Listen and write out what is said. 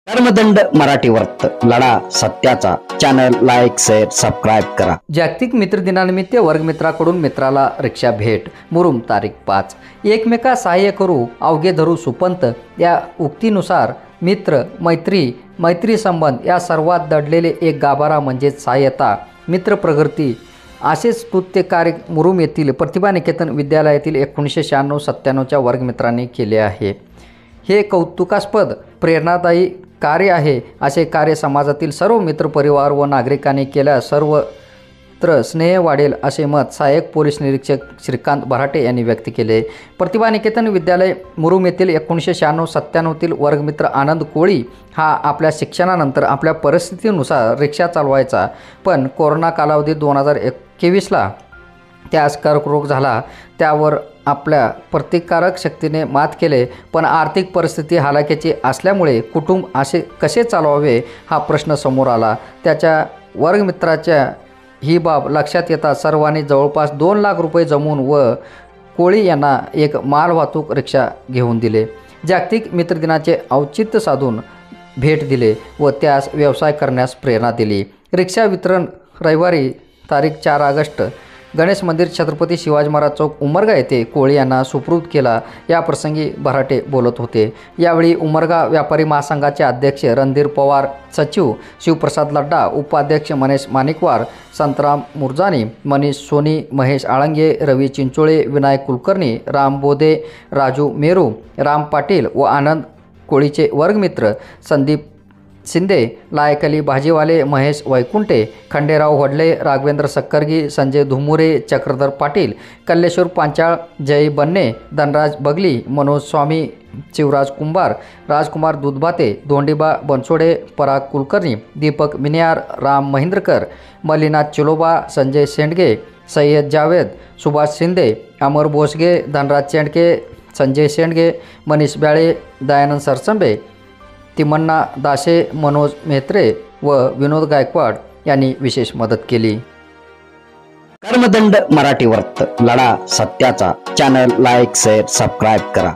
कर्मदंड मराठी वर्त लढा सत्याचा चॅनल लाईक शेअर सबस्क्राईब करा। जागतिक मित्र दिनानिमित्त वर्गमित्राकडून मित्राला रिक्षा भेट। मुरुम तारीख 5। एकमेका सहाय्य करू अवघे धरू सुपंत या उक्तीनुसार मित्र मैत्री संबंध या सर्वात दडलेले एक गाभारा म्हणजेच सहाय्यता मित्र प्रगती असेच स्तुत्य कार्य मुरुम येथील प्रतिभा निकेतन विद्यालयातील 1996-97च्या वर्गमित्रांनी केले आहे। हे कौतुकास्पद प्रेरणादायी कार्य आहे। असे कार्य समाजातील सर्व मित्रपरिवार व नागरिकांनी केल्यास सर्वत्र स्नेह वाढेल असे मत सहाय्यक पोलीस निरीक्षक श्रीकांत भराटे यांनी व्यक्त केले। प्रतिभा निकेतन विद्यालय मुरुम येथील 1996-97तील वर्गमित्र आनंद कोळी हा आपल्या शिक्षणानंतर आपल्या परिस्थितीनुसार रिक्षा चालवायचा, पण कोरोना कालावधीत 2021ला त्यास कर्करोग झाला। त्यावर आपल्या प्रतिकारक शक्तीने मात केले, पण आर्थिक परिस्थिती हालाकीची असल्यामुळे कुटुंब असे कसे चालवावे हा प्रश्न समोर आला। त्याच्या वर्गमित्राच्या ही बाब लक्षात येता सर्वांनी जवळपास 2 लाख रुपये जमवून व कोळी यांना एक मालवाहतूक रिक्षा घेऊन दिले। जागतिक मित्रदिनाचे औचित्य साधून भेट दिले व त्यास व्यवसाय करण्यास प्रेरणा दिली। रिक्षा वितरण रविवारी तारीख 4 ऑगस्ट गणेश मंदिर छत्रपती शिवाजी महाराज चौक उमरगा येथे कोळी यांना सुपूर्द केला। या प्रसंगी भराटे बोलत होते। यावेळी उमरगा व्यापारी महासंघाचे अध्यक्ष रणधीर पवार, सचिव शिवप्रसाद लड्डा, उपाध्यक्ष मनीष माणिकवार, संतराम मुरजानी, मनीष सोनी, महेश आळंगे, रवी चिंचोळे, विनायक कुलकर्णी, राम बोधे, राजू मेरू, राम पाटील व आनंद कोळीचे वर्गमित्र संदीप शिंदे, लायक अली भाजीवाले, महेश वैकुंठे, खंडेराव होडले, राघवेंद्र सक्करगी, संजय धुमुरे, चक्रधर पाटील, कल्लेश्वर पांचाळ, जय बन्ने, धनराज बगली, मनोज स्वामी, शिवराज कुंभार, राजकुमार दुधभाते, धोंडीबा बनसोडे, पराग कुलकर्णी, दीपक मिनियार, राम महिंद्रकर, मल्लीनाथ चिलोबा, संजय शेंडगे, सय्यद जावेद, सुभाष शिंदे, अमर भोसगे, धनराज चेंडके, संजय शेंडगे, मनीष ब्याळे, दयानंद सरसंबे, तिमण्णा दाशे, मनोज मेहत्रे व विनोद गायकवाड यांनी विशेष मदत केली। कर्मदंड मराठी वर्त लढा सत्याचा चॅनल लाईक शेअर सबस्क्राईब करा।